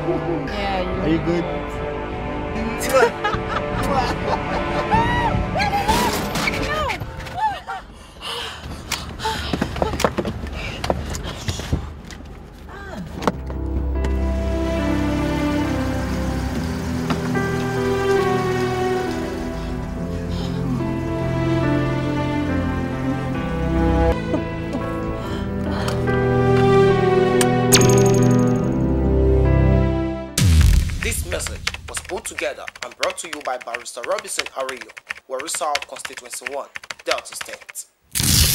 Yeah, Are you good? This message was put together and brought to you by Barrister Robinson Ario, Warrisau Constituency 1, Delta State.